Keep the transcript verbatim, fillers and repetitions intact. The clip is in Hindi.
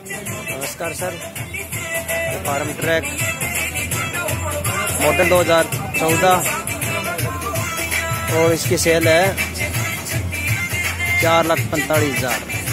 नमस्कार सर। फार्म ट्रैक मॉडल दो हज़ार चौदह और इसकी सेल है चार लाख पैंतालीस हजार।